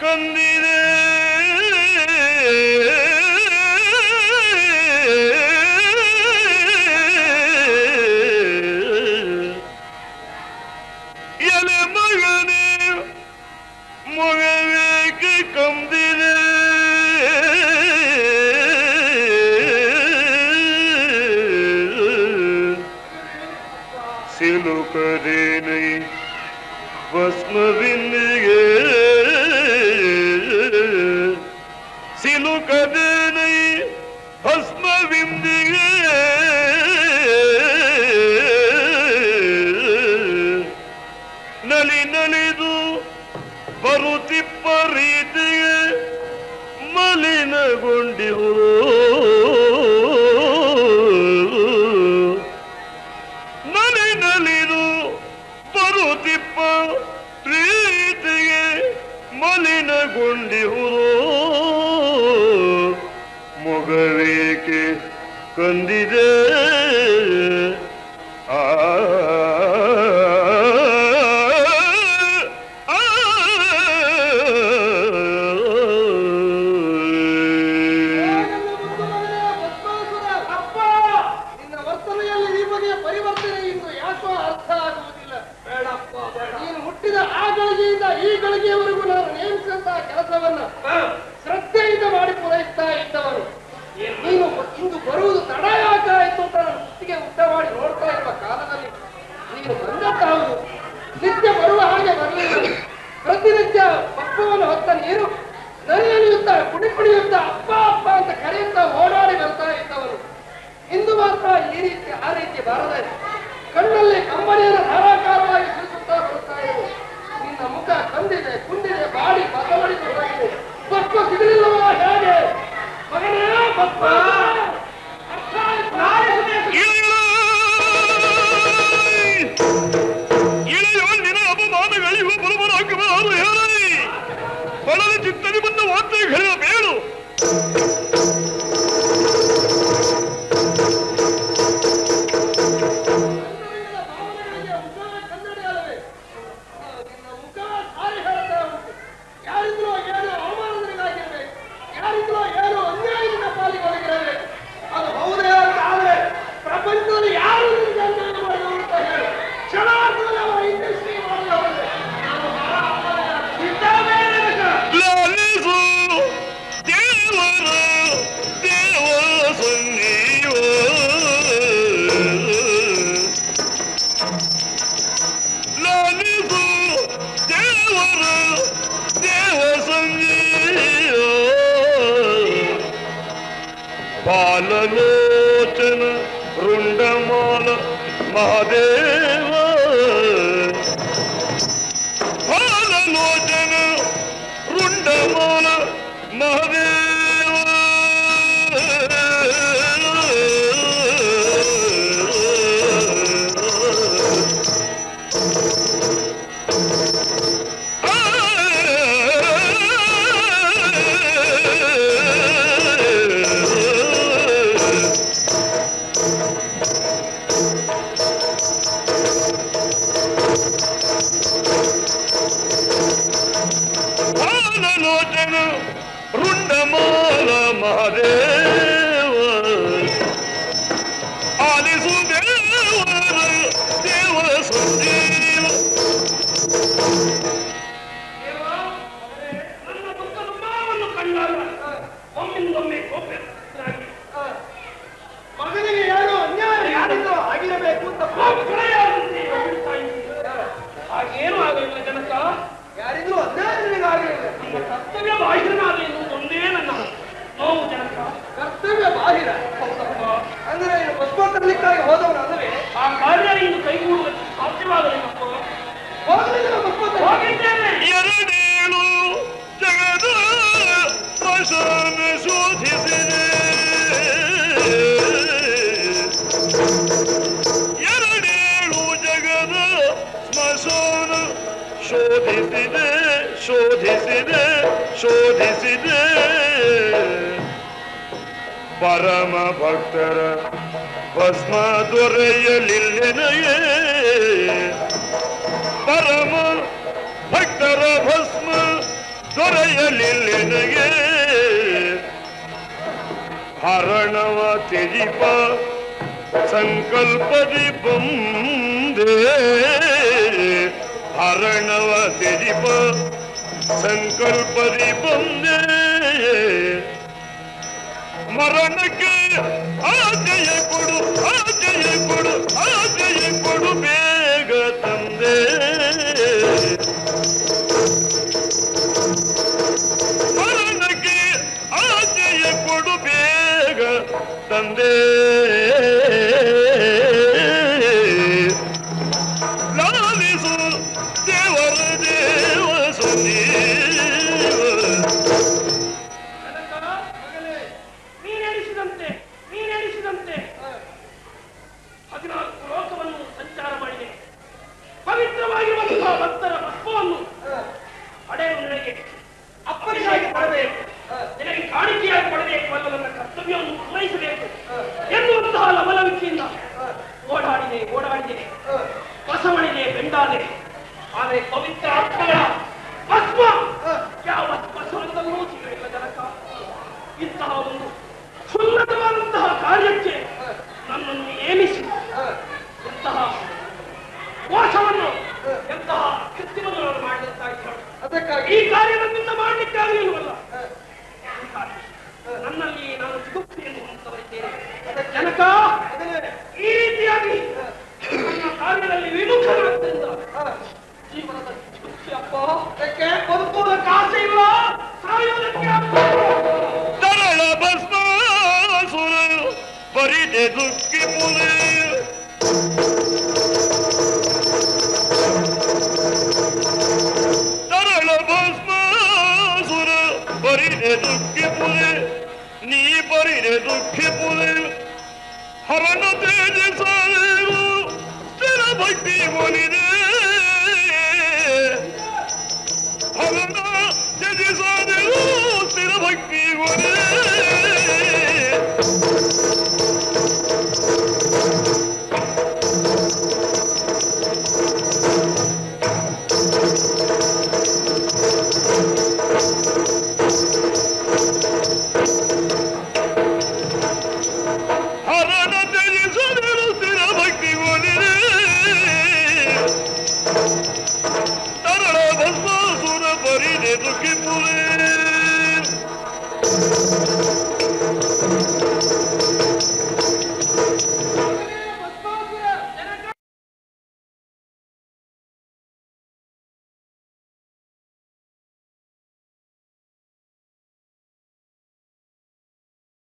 ಕಂದಿದೆ ಎಲೆ ಮಗನೇ ಮೊಗವೇಕೆ ಕಂದಿದೆ ಸಿಲುಕದೇನೈ ಭಸ್ಮವಿಂದಿಗೆ ಸಿಲುಕದೇನೈ ಭಸ್ಮವಿಂದಿಗೆ ನಲಿ ನಲಿದು ಬರುತ್ತಿಪ್ಪ ರೀತಿಗೆ ಮಲಿನಗೊಂಡಿರು ನಲಿ ನಲಿದು ಬರುತ್ತಿಪ್ಪ ಪ್ರೀತಿಗೆ ಮಲಿನಗೊಂಡಿಹುದು ಮೊಗವೇಕೆ ಕಂದಿದೆ ಆ ಈ ಗಳಿಗೆಯವರೆಗೂ ನಾನು ನೇಮಿಸಿದಂತಹ ಕೆಲಸವನ್ನ ಶ್ರದ್ಧೆಯಿಂದ ಮಾಡಿ ಪೂರೈಸ್ತಾ ಇದ್ದವನು ನೀನು ಇಂದು ಬರುವುದು ತಡ ಯಾಕಾಯಿತು ಅಂತ ನಾನು ಕುತ್ತಿಗೆ ಉದ್ದ ಮಾಡಿ ನೋಡ್ತಾ ಇರುವ ಕಾಲದಲ್ಲಿ ನೀನು ಬಂದದ್ದಾವುದು ನಿತ್ಯ ಬರುವ ಹಾಗೆ ಬರಲಿಲ್ಲ. ಪ್ರತಿನಿತ್ಯ ಪಪ್ಪವನ್ನು ಹೊತ್ತ ನೀರು ನರಿಯಲಿಯುತ್ತ ಕುಡಿ ಕುಡಿಯುತ್ತಾ ಅಪ್ಪ ಅಪ್ಪ ಅಂತ ಕರೆಯುತ್ತಾ ಓಡಾಡಿ ಬರ್ತಾ ಇದ್ದವನು ಇಂದು ಮಾತ್ರ ಆ ರೀತಿ ಬಾರದೆ ಕಣ್ಣಲ್ಲಿ ಕಂಬನಿಯನ್ನು ಧಾರಾಕಾರವಾಗಿ ಸುರಿಸುತ್ತಾ ಬರುತ್ತಾ ಇರುವುದು. ನಿನ್ನ ಮುಖ ಕಂದಿದೆ ಕುಂದಿದೆ ಬಾಡಿ ಬದಲಾಡಿ ಹೋಗಿದೆ. ಪಪ್ಪ ಸಿಗಲಿಲ್ಲವ ಹೇಗೆ ಮಗನೇ ಪಪ್ಪ ಇಳೆಯೊಂದಿನ ಅಪಮಾನಗಳಿಗೂ ಬರುಬರಾಗಬಾರದು ಹೇಳಿ ಹೊಳದ ಚಿತ್ತನೆ ಬಂದ ವಾರ್ತೆ ಹೇಳಬೇಡು. ಬಾಲಲೋಚನ ರುಂಡಮಾಲ ಮಹಾದೇವ ಬಾಲಲೋಚನ ರುಂಡಮಾಲ ಮಹಾದೇವ ರುಂಡಮಾಲ ಮಹಾದೇವ ಆಲಿಸು ದೇವರ ದೇವ ಸಂಜೀವ. ನನ್ನ ಪಕ್ಕದ ಮಾವನ್ನು ಕಂಡಾಗ ಒಮ್ಮಿಂದೊಮ್ಮೆ ಕೋಪ ಮಗನಿಗೆ ಯಾರೋ ಅನ್ಯಾಯ ಯಾರಿದ್ದೋ ಆಗಿರಬೇಕು ಅಂತ ಹಾಗೇನು ಆಗಲಿಲ್ಲ ಜನಕ. ಯಾರಿಗೂ ಅನ್ಯಾಯ ಆಗಲಿಲ್ಲ. ನಮ್ಮ ಕರ್ತವ್ಯ ಬಾಹಿರನಾದ ಎನ್ನುವುದು ಒಂದೇ ನನ್ನ ನೋವು ಜನಕ. ಕರ್ತವ್ಯ ಬಾಹಿರ ಅಂದ್ರೆ ನೀನು ಪುಷ್ಪ ತರಲಿಕ್ಕಾಗಿ ಹೋದವನು ಅಲ್ಲವೇ? ಆ ಕಾರ್ಯ ಇಂದು ಕೈಗೂಡುವುದಕ್ಕೆ ಸಾಧ್ಯವಾಗಲಿಲ್ಲಪ್ಪ. ಹೋಗಲಿಲ್ಲ ಪುಷ್ಪ ಹೋಗಿದ್ದೇನೆ. ಎರಡೇಳು ಜಗದ ವಶನ ಶೋಧಿಸಿದೆ ಎರಡೇಳು ಜಗದ ಸ್ಮಶಾನ ಶೋಧಿಸಿದೆ ಶೋಧಿಸಿದೆ ಶೋಧಿಸಿದೆ ಪರಮ ಭಕ್ತರ ಭಸ್ಮ ದೊರೆಯಲಿಲ್ಲನೆಯೇ ಪರಮ ಭಕ್ತರ ಭಸ್ಮ ದೊರೆಯಲಿಲ್ಲನಗೆ ಹರಣವ ತ್ಯಜಿಪ ಸಂಕಲ್ಪದಿ ಬಂದೆ ಹರಣವ ತ್ಯಜಿಪ ಸಂಕಲ್ಪದಿ ಬಂದೆ ಮರಣಕ್ಕೆ ಆಜಯ ಕೊಡು ಆಜಯ ಕೊಡು ಆಜಯ ಕೊಡು ಬೇಗ ತಂದೆ ಮರಣಕ್ಕೆ ಆಜಯ ಕೊಡು ಬೇಗ ತಂದೆ ಲಾಲಿಸು ದೇವರ ದೇವ ಸಂದೀವ ನೀನೆಡಿಸಿದಂತೆ 14 ಲೋಕವನ್ನು ಸಂಚಾರ ಮಾಡಿದೆ. ಪವಿತ್ರವಾಗಿರುವಂತಹ ಭಕ್ತರ ಭಸ್ಮವನ್ನು ಪಡೆಯುವ ನನಗೆ ಅಪ್ಪನಿಗಾಗಿ ಕೊಡಬೇಕು, ನಿನಗೆ ಕಾಣಿಕೆಯಾಗಿ ಕೊಡಬೇಕು ಅನ್ನೋ ನನ್ನ ಕರ್ತವ್ಯವನ್ನು ಪೂರೈಸಬೇಕು ಎನ್ನುವಂತಹ ಲವಲವಿಕೆಯಿಂದ ಓಡಾಡಿದೆ ಬಸವಣಿದೆ ಬೆಂಡಾದೆ. ಆದರೆ ಪವಿತ್ರ ಆತ್ಮಗಳ ಭಸ್ಮ ಯಾವ ಬಸವನದಲ್ಲೂ ಸಿಗಲಿಲ್ಲ ಜನಕ. ಇಂತಹ ಒಂದು ಸುನ್ನತವಾದಂತಹ ಕಾರ್ಯಕ್ಕೆ ನನ್ನನ್ನು ನೇಮಿಸಿ ಎಂತಹ ಮೋಸವನ್ನು ಎಂತಹ ಕೃತ್ಯವನ್ನು ಮಾಡಿದಂತಾಗಿದ್ದಾಳೆ. ಅದಕ್ಕಾಗಿ ಈ ಕಾರ್ಯ ನನ್ನಿಂದ ಮಾಡಲಿಕ್ಕಾಗಲಿಲ್ವಲ್ಲ. ನನ್ನಲ್ಲಿ ನಾನು ಸಿಗುತ್ತೇನೆ ಹೊಂದವರಿದ್ದೇನೆ ಜನಕ. ಈ ರೀತಿಯಾಗಿ ನನ್ನ ಕಾರ್ಯದಲ್ಲಿ ವಿಮುಖನಾದ್ದರಿಂದ ಜೀವನದ ಅಪ್ಪ ಬದುಕುವುದಕ್ಕೆ ಆಸೆ ಇಲ್ಲ, ಸಾಯುವುದಕ್ಕೆ ತರಳ ಭಸ್ಮಾಸುರ ಪರಿದೆ ದುಃಖಿ ಪುಲೆ ತರಳ ಭಸ್ಮಾಸುರ ಪರಿದೆ ದುಃಖಿ ಪುಲೆ ನೀ ಪರಿದೆ ದುಃಖಿ ಪುಲೆ ಹರಣ ತೇಜಸಾಲೇವು ಸ್ಥಿರ ಭಕ್ತಿ ಒಲಿದೆ ಹರಣ ತೇಜಸಾಲೇವು ಸ್ಥಿರ ಭಕ್ತಿ ಒಲಿದೆ ಪರಿದೆ ದುಃಖಿ ಪುಲೆ